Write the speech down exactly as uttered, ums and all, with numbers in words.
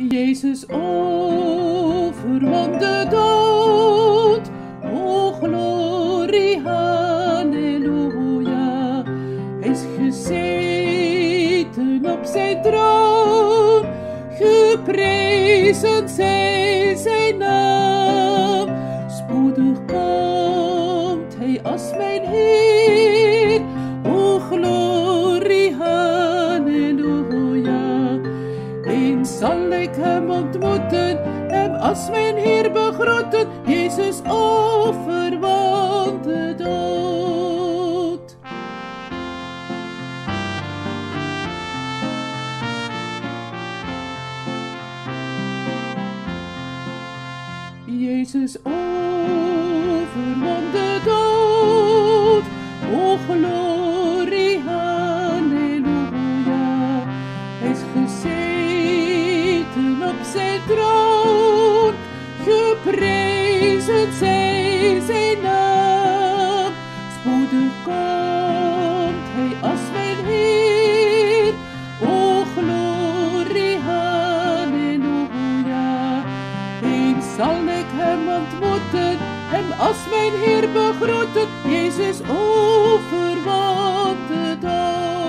Jezus overwon de dood. O glorie, halleluja. Hij is gezeten op zijn troon. Geprezen zij zijn naam. Spoedig komt hij als mijn Heer. O glorie, halleluja. Eens zal ik hem ontmoeten, hem als mijn Heer begroeten. Jezus overwon de dood. Jezus overwon de dood. O glorie, halleluja. Hij is gezeten op zijn troon. Geprezen zij zijn naam. Spoedig komt hij als mijn Heer. O glorie, halleluja. Eens zal ik hem ontmoeten, hem als mijn Heer begroeten. Jezus overwon de dood.